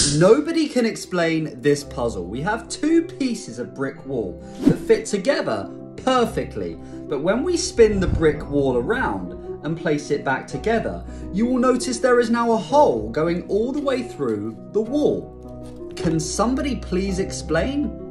Nobody can explain this puzzle. We have two pieces of brick wall that fit together perfectly, but when we spin the brick wall around and place it back together, you will notice there is now a hole going all the way through the wall. Can somebody please explain?